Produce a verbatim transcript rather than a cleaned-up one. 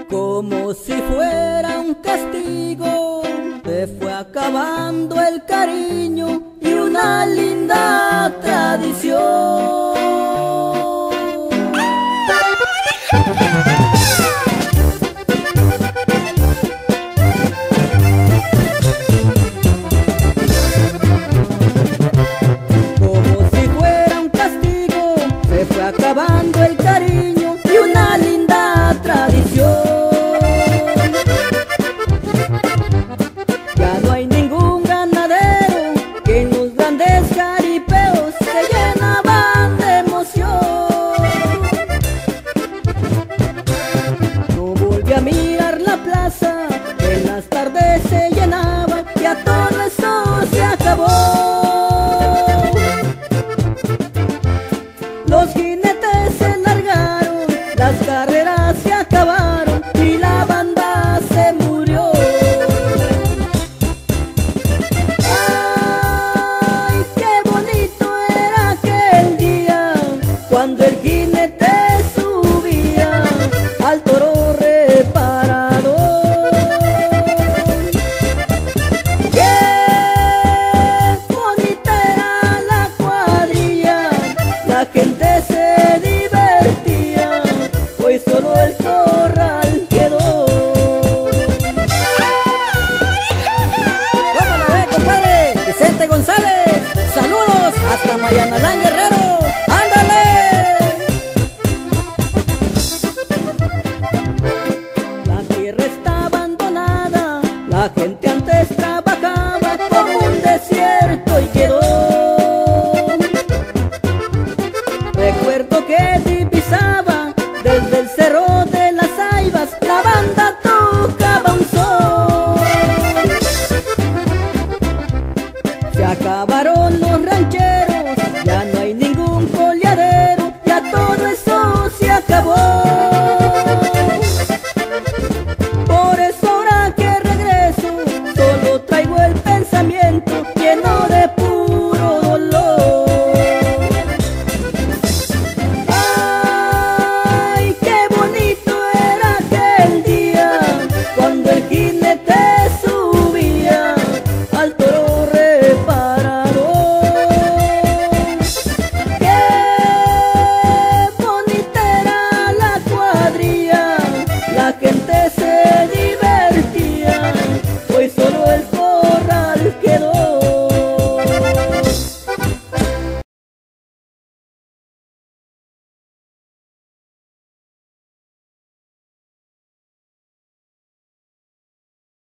Como si fuera un castigo, se fue acabando el cariño y una linda tradición. Como si fuera un castigo, se fue acabando el cariño y una linda tradición. Ya no hay ningún ganadero que en los grandes jaripeos se llenaban de emoción. No volví a mirar la plaza, que en las tardes se llenaba, y a todo eso se acabó. Los jinetes se largaron, las carreras se acabaron y la banda se murió. Ay, qué bonito era aquel día, cuando el jinete subía al toro reparador. Qué bonita era la cuadrilla, la gente se divertía, hoy solo el corral quedó. ¿Cómo la ve, compadre? Vicente González, saludos hasta Mayanalán, Guerrero. ¡Ándale! La tierra está abandonada, la gente antes trabajaba como un desierto y quedó. Recuerdo que divisaba desde el cerro de las Aivas, la banda tocaba un son. Se acabaron los rancheros, ya no hay ningún coleadero, ya todo eso se acabó. Por eso ahora que regreso, solo traigo el pensamiento lleno de puro dolor. Ay, qué bonito era aquel día, cuando el jinete subía al toro reparador. Qué bonita era la cuadrilla, la que